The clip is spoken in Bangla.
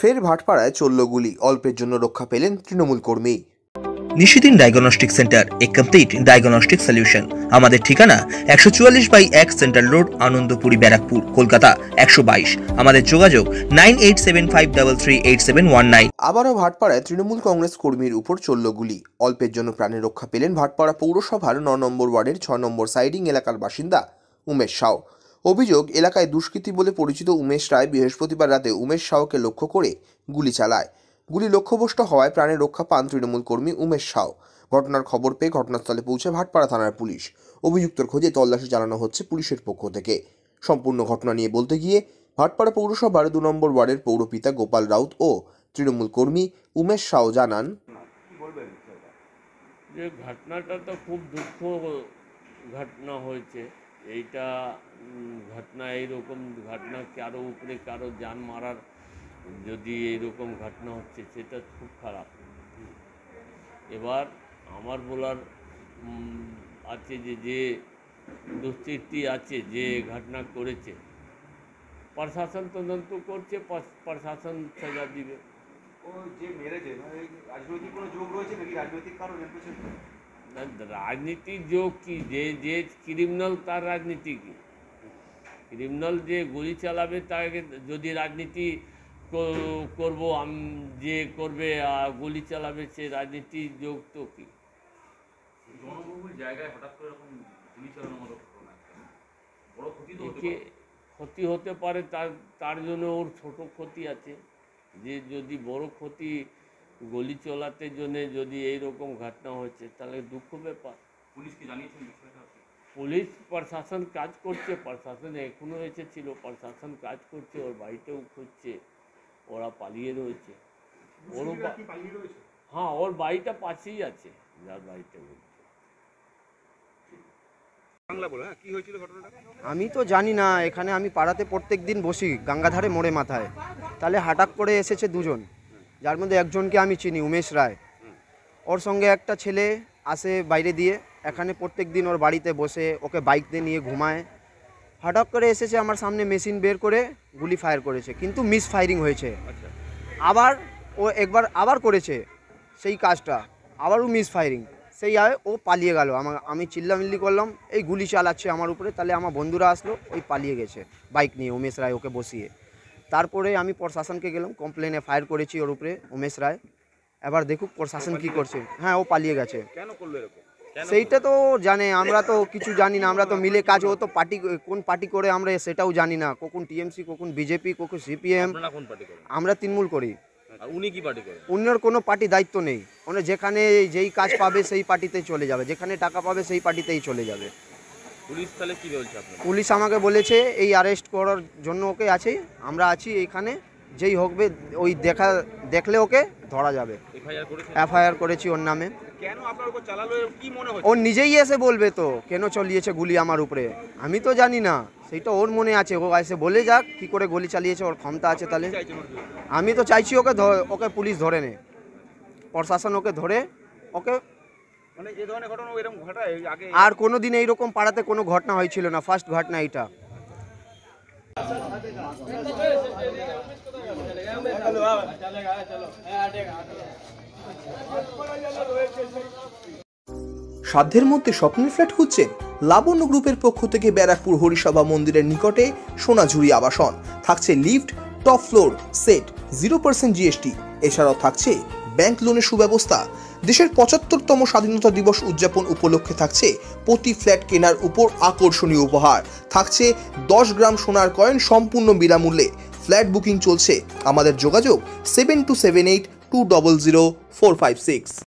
ফের ভাটপাড়ায় চলল গুলি, অল্পের জন্য রক্ষা পেলেন তৃণমূল কর্মী। Nishidin diagnostic centre, a complete diagnostic solution. আমাদের ঠিকানা 144/1 সেন্ট্রাল রোড, আনন্দপুরি, ব্যারাকপুর, কলকাতা 122। আমাদের যোগাযোগ 9875338719। আবারও ভাটপাড়ায় তৃণমূল কংগ্রেস কর্মীর উপর চলল গুলি, অল্পের জন্য প্রাণে রক্ষা পেলেন ভাটপাড়া পৌরসভার 9 নম্বর ওয়ার্ডের 6 নম্বর সাইডিং এলাকার বাসিন্দা উমেশ সাউ। অভিযোগ, এলাকায় দুষ্কৃতী বলে পরিচিত উমেশ রায় বৃহস্পতিবার রাতে উমেশ সাউকে লক্ষ্য করে গুলি চালায়। গুলি লক্ষ্যভ্রষ্ট হওয়ায় প্রাণে রক্ষা পান তৃণমূল কর্মী উমেশ সাউ। ঘটনার খবর পেয়ে ঘটনাস্থলে পৌঁছে ভাটপাড়া থানার পুলিশ। অভিযুক্তর খোঁজে তল্লাশি চালানো হচ্ছে পুলিশের পক্ষ থেকে। সম্পূর্ণ ঘটনা নিয়ে বলতে গিয়ে ভাটপাড়া পৌরসভার 2 নম্বর ওয়ার্ডের পৌরপিতা গোপাল রাউত ও তৃণমূল কর্মী উমেশ সাউ জানান, যে ঘটনাটা তো খুব দুঃখ ঘটনা হয়েছে। এইটা ঘটনা, এইরকম ঘটনা কারো উপরে কারো জান মারার যদি এইরকম ঘটনা হচ্ছে, সেটা খুব খারাপ। এবার আমার বলার আছে যে দুষ্কৃতী আছে, যে ঘটনা করেছে, প্রশাসন তদন্ত করছে, প্রশাসন সাজা দিবে। ও যে মেরেছে রাজনৈতিক কোনো যোগ রয়েছে নাকি, রাজনৈতিক কারণ এর পেছনে? রাজনীতির যোগ কি? যে ক্রিমিনাল তার রাজনীতি কি? ক্রিমিনাল যে গুলি চালাবে তাকে যদি রাজনীতি করবো যে করবে গুলি চালাবে, সে রাজনীতির যোগ তো কি? জনবহুল জায়গায় হঠাৎ করে এরকম গুলি চালানোর মতো ঘটনা, বড় ক্ষতি তো ক্ষতি হতে পারে। তার জন্য ওর ছোট ক্ষতি আছে। যে যদি বড় ক্ষতি গলি চলাতে জন্য যদি এইরকম ঘটনা হচ্ছে, তাহলে দুঃখ ব্যাপার। পুলিশকে জানিয়েছেন বিষয়টা? পুলিশ প্রশাসন কাজ করছে, প্রশাসন এখনও এসেছিল, প্রশাসন কাজ করছে, ওর বাড়িতেও খুঁজছে, ওরা পালিয়ে রয়েছে। হ্যাঁ, ওর বাড়িটা পাশেই আছে, যার বাড়িতে ঘুরছে। আমি তো জানি না, এখানে আমি পাড়াতে প্রত্যেক দিন বসি গঙ্গাধারে মোড়ে মাথায়। তাহলে হঠাৎ করে এসেছে দুজন, যার মধ্যে একজনকে আমি চিনি, উমেশ রায়। ওর সঙ্গে একটা ছেলে আসে বাইরে দিয়ে, এখানে প্রত্যেক দিন ওর বাড়িতে বসে ওকে বাইক দিয়ে নিয়ে ঘুমায়। হঠাৎ করে এসেছে আমার সামনে, মেশিন বের করে গুলি ফায়ার করেছে, কিন্তু মিস ফায়ারিং হয়েছে। আবার ও একবার আবার করেছে সেই কাজটা, আবারও মিস ফায়ারিং। সেই ও পালিয়ে গেল। আমি চিল্লামিল্লি করলাম, এই গুলি চালাচ্ছে আমার উপরে। তাহলে আমার বন্ধুরা আসলো, ওই পালিয়ে গেছে বাইক নিয়ে, উমেশ রায় ওকে বসিয়ে। তারপরে আমি প্রশাসনকে গেলাম, কমপ্লেনে ফায়ার করেছি ওর উপরে, উমেশ রায়। এবার দেখুক প্রশাসন কি করছে। হ্যাঁ, ও পালিয়ে গেছে। কেন করলো এরকম? সেইটা তো জানে, আমরা তো কিছু জানি না। আমরা তো মিলে কাজ, ও তো পার্টি, কোন পার্টি করে আমরা সেটাও জানি না। কখন টিএমসি, কখন বিজেপি, কখন সিপিএম। আমরা তৃণমূল করি। উনি কি পার্টি করেন? অন্যের কোনো পার্টি দায়িত্ব নেই। মানে যেখানে যেই কাজ পাবে সেই পার্টিতেই চলে যাবে, যেখানে টাকা পাবে সেই পার্টিতেই চলে যাবে। পুলিশ তাহলে কি বলছে আপনার? পুলিশ আমাকে বলেছে এই অ্যারেস্ট করার জন্য ওকে আছে, আমরা আছি এইখানে। যেই হবে ওই দেখলে ওকে ধরা যাবে। এফআইআর করেছি ওর নামে। কেন আপনার উপর চালালো কি মনে হচ্ছে? ও নিজেই এসে বলবে তো কেন চালিয়েছে গুলি আমার উপরে। আমি তো জানি না, সেইটা ওর মনে আছে। ও এসে বলে যাক কি করে গুলি চালিয়েছে, ওর ক্ষমতা আছে। তাহলে আমি তো চাইছি ওকে পুলিশ ধরে নে, প্রশাসন ওকে ধরে ওকে। মানে এই ধরনের ঘটনা এরকম ঘটায় আগে আর কোনোদিন এইরকম পাড়াতে কোনো ঘটনা হয়েছিল না, ফার্স্ট ঘটনা এটা। সাধ্যের মধ্যে স্বপ্নের ফ্ল্যাট খুঁজছেন? লাবণ্য গ্রুপের পক্ষ থেকে ব্যারাকপুর হরিসভা মন্দিরের নিকটে সোনাঝুরি আবাসন। থাকছে lift, top floor, set, 0% GST. এছাড়াও থাকছে ব্যাংক লোনের সুব্যবস্থা। দেশের 75তম স্বাধীনতা দিবস উদযাপন উপলক্ষে থাকছে প্রতি ফ্ল্যাট কেনার উপর আকর্ষণীয় উপহার। থাকছে 10 গ্রাম সোনার কয়েন সম্পূর্ণ বিনামূল্যে। ফ্ল্যাট বুকিং চলছে। আমাদের যোগাযোগ 7278200456।